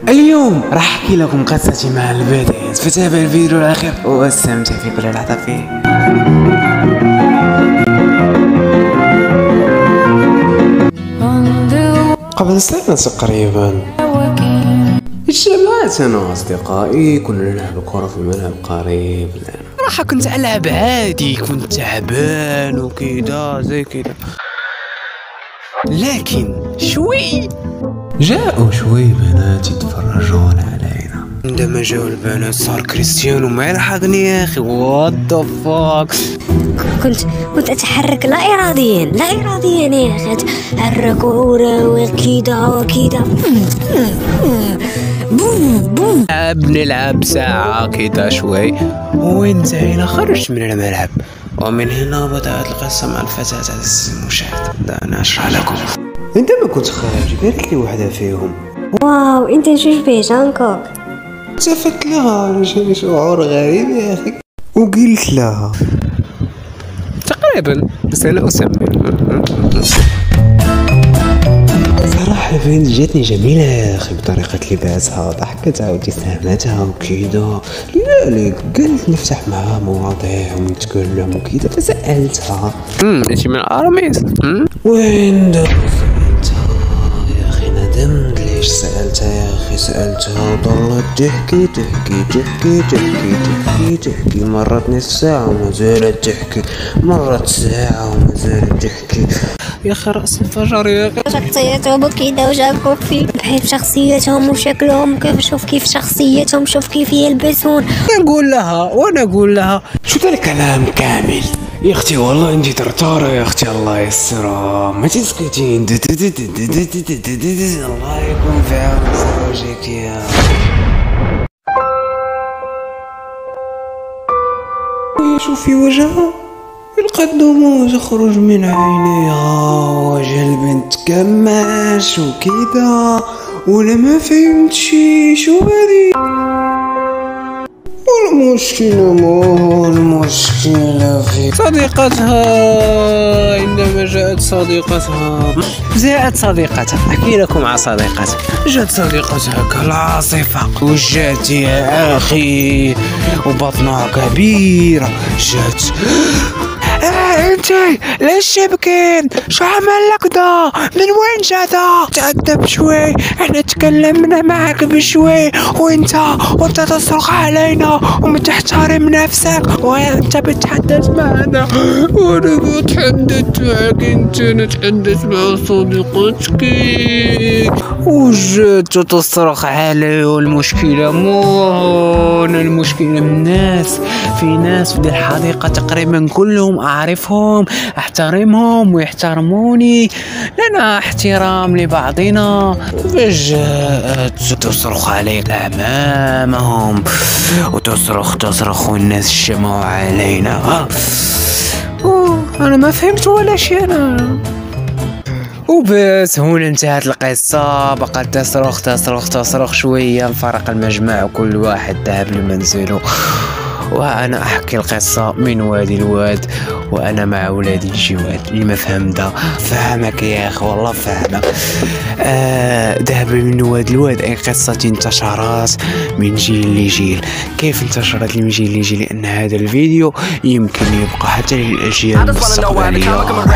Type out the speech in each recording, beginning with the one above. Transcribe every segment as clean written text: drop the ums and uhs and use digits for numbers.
اليوم راح احكي لكم قصتي مع البداية، فتابع الفيديو للآخر واستمتع في كل لحظة فيه. قبل سنة تقريبا اجتمعت انا واصدقائي، كنا نلعب كرة في ملعب قريب لنا. راح كنت العب عادي، كنت تعبان وكذا زي كذا، لكن جاءوا شوي بنات يتفرجون علينا. عندما جاءوا البنات صار كريستيانو ما يلحقني يا اخي. وات ذا فاك. كنت اتحرك لا اراديا يا اخي، اتحرك وراوي كذا وكذا. نلعب ساعة كذا شوي وانتهينا، خرجت من الملعب، ومن هنا بدأت القصة مع الفتاة عزيزي المشاهد. أنا أشرح لكم. عندما كنت خارج قالت لي واحدة فيهم: واو انت نشوف بيه جانكوك. التفت لها، جاني شعور غريب يا أخي، وقلت لها تقريبا بس أنا أسمي صراحة البنت جاتني جميلة يا أخي، بطريقة لباسها، ضحكتها وابتسامتها وكذا. لذلك قلت نفتح معها مواضيع ونتكلم وكذا، فسألتها انتي من الأراميس؟ وعندما سألتها يا أخي ندمت ليش سألتها يا أخي. سألتها وظلت تحكي مرت نصف ساعة وما زالت تحكي، مرت ساعة وما زالت تحكي. يا أخي رأس انفجر يا أخي. شخصيتهم كذا وجابوا فيه، بحب شخصيتهم وشكلهم، كيف شوف كيف شخصيتهم، شوف كيف يلبسون. وانا اقول لها شو ذا الكلام كامل يا اختي، والله انتي ترتارة يا اختي، الله يسرها، ما تسكتين. الله يكون في عون زوجك يا شوفي وجهها، القدوم تخرج من عينيها، وجه البنت كماش وكذا، ولا ما فهمت شو هذي. المشكلة في صديقتها. عندما جاءت صديقتها أحكي لكم عن صديقتها. جاءت صديقتها كالعاصفة، وجات يا أخي وبطنها كبيرة. جات انتي ليش تبكين؟ شو عمل لك ده؟ من وين جاتا؟ تأدب شوي، احنا تكلمنا معك بشوي وانت تصرخ علينا وما تحترم نفسك، وانت بتحدث معنا وانا بتحدث معك، انت نتحدث مع صديقتك. وجات تصرخ علي، والمشكلة مو هون، المشكلة من الناس. في ناس في الحديقة تقريبا كلهم أعرفهم، أحترمهم ويحترموني، لنا احترام لبعضنا. فجاءت تصرخ عليك أمامهم وتصرخ والناس اجتمعوا علينا. أنا ما فهمت ولا شيء أنا. وبس هنا انتهت القصة. بقت تصرخ شوية، انفرق المجمع وكل واحد ذهب لمنزله، وأنا أحكي القصة من وادي الواد، وأنا مع ولادي الجواد. اللي ما فهم ده فهمك يا أخي، والله فهمك. ذهب من وادي الواد أي قصة انتشرت من جيل لجيل. كيف انتشرت من جيل لجيل؟ لأن هذا الفيديو يمكن يبقى حتى للأجيال المستقبلية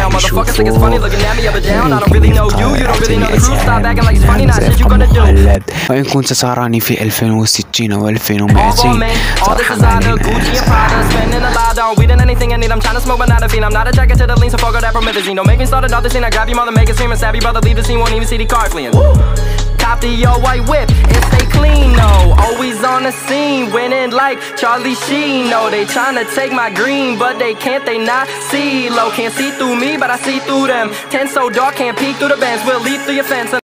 مخلد. وإن كنت تراني في 2060 أو 2200 ترحمني. Spending a lot on weed and anything I need. I'm trying to smoke but not a fiend. I'm not attracted to the lean, so fuck all that promethazine. Don't make me start another scene. I grab your mother, make it scream and stab your brother, leave the scene, won't even see the car fleeing. Cop the old white whip and stay clean, no. Always on the scene, winning like Charlie Sheen. No, they trying to take my green, but they can't, they not see. Low can't see through me, but I see through them. 10 so dark, can't peek through the bands, we'll leap through your fence.